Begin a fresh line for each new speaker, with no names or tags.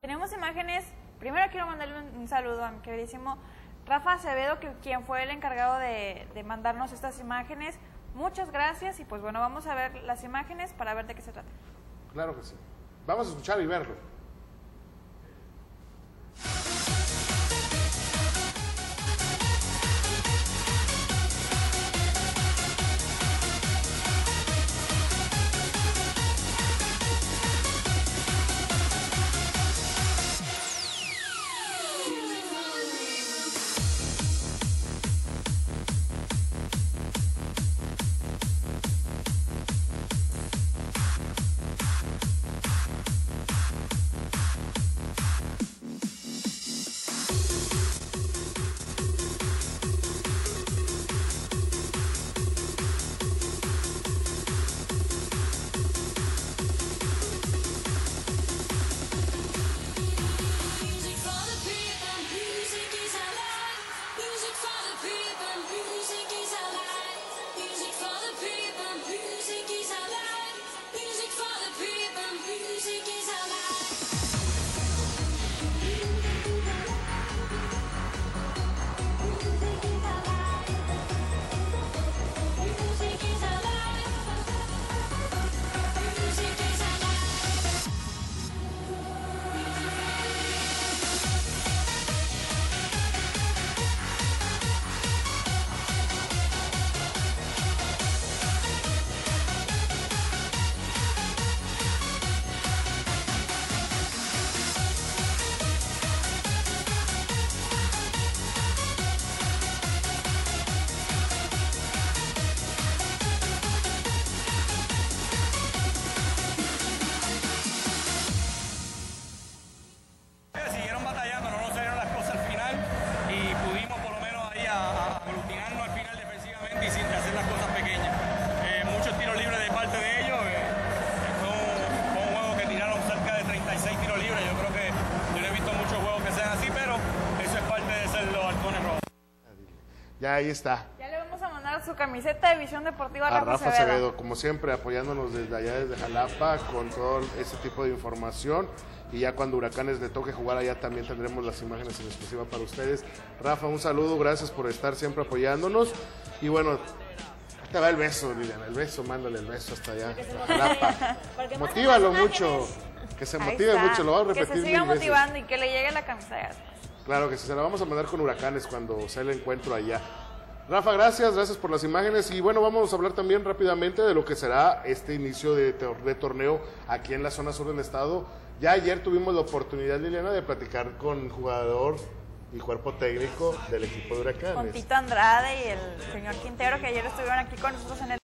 Tenemos imágenes. Primero quiero mandarle un saludo a mi queridísimo Rafa Acevedo, quien fue el encargado de mandarnos estas imágenes. Muchas gracias y pues bueno, vamos a ver las imágenes para ver de qué se trata.
Claro que sí. Vamos a escuchar y verlo.
Siguieron batallando, no nos salieron las cosas al final y pudimos por lo menos ahí aglutinarnos al final defensivamente y sin hacer las cosas pequeñas. Muchos tiros libres de parte de ellos. Fue un juego que tiraron cerca de 36 tiros libres. Yo creo que yo no he visto muchos juegos que sean así, pero eso es parte de ser los halcones rojos.
Ya ahí está.
Ya le vamos a mandar su camiseta de Visión Deportiva
A
a
Rafa Acevedo, como siempre, apoyándonos desde allá, desde Jalapa, con todo ese tipo de información. Y ya cuando Huracanes le toque jugar allá también tendremos las imágenes en exclusiva para ustedes. Rafa, un saludo, gracias por estar siempre apoyándonos. Y bueno, te va el beso, Liliana, el beso, mándale el beso hasta allá, a Jalapa. Motívalo mucho, que se motive mucho, lo voy a repetir
que se siga
1000 veces.
motivando y que le llegue la camiseta.
Claro que sí, se la vamos a mandar con Huracanes cuando sea el encuentro allá. Rafa, gracias por las imágenes y bueno, vamos a hablar también rápidamente de lo que será este inicio de torneo aquí en la zona sur del estado. Ya ayer tuvimos la oportunidad, Liliana, de platicar con jugador y cuerpo técnico del equipo de Huracanes.
Con Tito Andrade y el señor Quintero, que ayer estuvieron aquí con nosotros en el